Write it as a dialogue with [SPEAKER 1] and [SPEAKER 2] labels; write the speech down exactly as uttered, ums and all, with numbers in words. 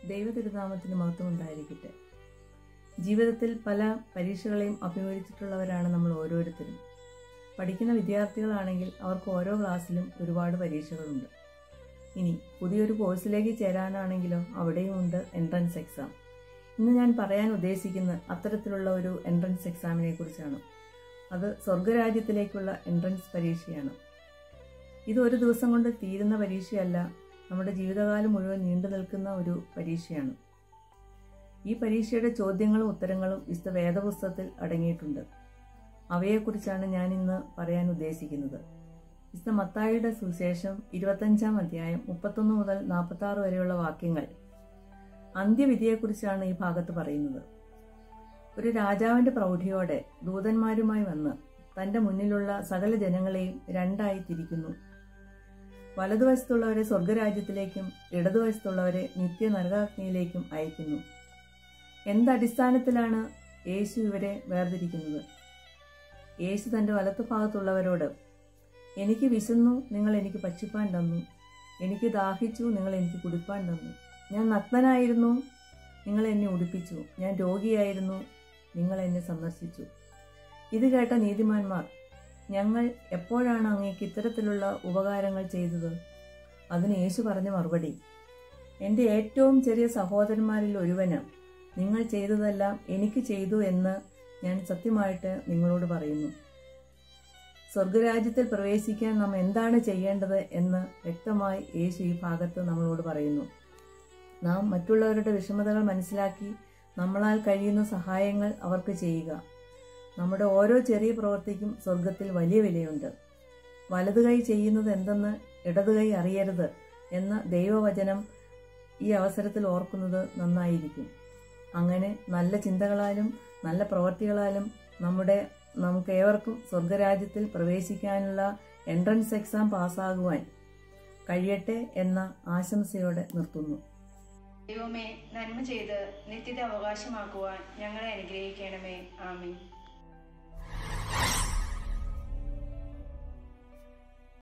[SPEAKER 1] ദൈവതിരുനാമത്തിന് മഹത്വം ഉണ്ടായിരിക്കട്ടെ. ജീവിതത്തിൽ പല പരീക്ഷകളെയും അഭിമുഖീകരിച്ചിട്ടുള്ളവരാണ് നമ്മൾ ഓരോരുത്തരും. പഠിക്കുന്ന വിദ്യാർത്ഥികളാണെങ്കിൽ അവർക്ക് ഓരോ ക്ലാസ്സിലും ഒരുപാട് പരീക്ഷകളുണ്ട്. ഇനി പുതിയൊരു കോഴ്സിലേക്ക് ചേരാനാണെങ്കിലോ അവിടെയും ഉണ്ട് എൻട്രൻസ് എക്സാം. ഇന്ന് ഞാൻ പറയാൻ ഉദ്ദേശിക്കുന്നത് അത്തരത്തിലുള്ള ഒരു എൻട്രൻസ് എക്സാമിനെ കുറിച്ചാണ്. അത് സ്വർഗരാജ്യത്തിലേക്കുള്ള എൻട്രൻസ് പരീക്ഷയാണ്. ഇത് ഒരു ദിവസം കൊണ്ട് തീരുന്ന പരീക്ഷയല്ല, നമ്മുടെ ജീവിതകാലം മുഴുവൻ നീണ്ടു നിൽക്കുന്ന ഒരു പരീക്ഷയാണ്. ഈ പരീക്ഷയുടെ ചോദ്യങ്ങളും ഉത്തരങ്ങളും വിശുദ്ധ വേദപുസ്തകത്തിൽ അടങ്ങിയിട്ടുണ്ട്. അവയെക്കുറിച്ചാണ് ഞാൻ ഇന്ന് പറയാൻ ഉദ്ദേശിക്കുന്നത്. വിശുദ്ധ മത്തായിയുടെ സുവിശേഷം ഇരുപത്തഞ്ചാം അധ്യായം മുപ്പത്തൊന്ന് മുതൽ നാൽപ്പത്തി ആറ് വരെയുള്ള വാക്യങ്ങൾ അന്ത്യവിധിയെക്കുറിച്ചാണ് ഈ ഭാഗത്ത് പറയുന്നത്. ഒരു രാജാവിന്റെ പ്രൗഢിയോടെ ദൂതന്മാരുമായി വന്ന് തന്റെ മുന്നിലുള്ള സകല ജനങ്ങളെയും രണ്ടായി തിരിക്കുന്നു. വലതുവശത്തുള്ളവരെ സ്വർഗരാജ്യത്തിലേക്കും ഇടതുവശത്തുള്ളവരെ നിത്യ നരകാഗ്നിയിലേക്കും അയക്കുന്നു. എന്തടിസ്ഥാനത്തിലാണ് യേശു ഇവരെ വേർതിരിക്കുന്നത്? യേശു തന്റെ വലത്തുഭാഗത്തുള്ളവരോട്, എനിക്ക് വിശന്നു, നിങ്ങൾ എനിക്ക് ഭക്ഷിപ്പാൻ തന്നു. എനിക്ക് ദാഹിച്ചു, നിങ്ങൾ എനിക്ക് കുടിപ്പാൻ തന്നു. ഞാൻ നഗ്നനായിരുന്നു, നിങ്ങൾ എന്നെ ഉടുപ്പിച്ചു. ഞാൻ രോഗിയായിരുന്നു, നിങ്ങൾ എന്നെ സന്ദർശിച്ചു. ഇത് കേട്ട നീതിമാന്മാർ, ഞങ്ങൾ എപ്പോഴാണ് അങ്ങേക്ക് ഇത്തരത്തിലുള്ള ഉപകാരങ്ങൾ ചെയ്തത്? അതിന് യേശു പറഞ്ഞ മറുപടി, എൻ്റെ ഏറ്റവും ചെറിയ സഹോദരന്മാരിൽ ഒരുവന് നിങ്ങൾ ചെയ്തതെല്ലാം എനിക്ക് ചെയ്തു എന്ന് ഞാൻ സത്യമായിട്ട് നിങ്ങളോട് പറയുന്നു. സ്വർഗരാജ്യത്തിൽ പ്രവേശിക്കാൻ നാം എന്താണ് ചെയ്യേണ്ടത് എന്ന് വ്യക്തമായി യേശു ഈ ഭാഗത്ത് നമ്മളോട് പറയുന്നു. നാം മറ്റുള്ളവരുടെ വിഷമതകൾ മനസ്സിലാക്കി നമ്മളാൽ കഴിയുന്ന സഹായങ്ങൾ അവർക്ക് ചെയ്യുക. നമ്മുടെ ഓരോ ചെറിയ പ്രവൃത്തിക്കും സ്വർഗത്തിൽ വലിയ വിലയുണ്ട്. വലതു കൈ ചെയ്യുന്നത് എന്തെന്ന് ഇടതു കൈ അറിയരുത് എന്ന ദൈവവചനം ഈ അവസരത്തിൽ ഓർക്കുന്നത് നന്നായിരിക്കും. അങ്ങനെ നല്ല ചിന്തകളാലും നല്ല പ്രവൃത്തികളാലും നമ്മുടെ നമുക്ക് ഏവർക്കും സ്വർഗരാജ്യത്തിൽ പ്രവേശിക്കാനുള്ള എൻട്രൻസ് എക്സാം പാസ്സാകുവാൻ കഴിയട്ടെ എന്ന ആശംസയോടെ നിർത്തുന്നു.
[SPEAKER 2] ദൈവമേ, നന്മ ചെയ്ത് നിത്യത അവകാശമാക്കുവാൻ ഞങ്ങളെ അനുഗ്രഹിക്കണമേ. ആമീൻ.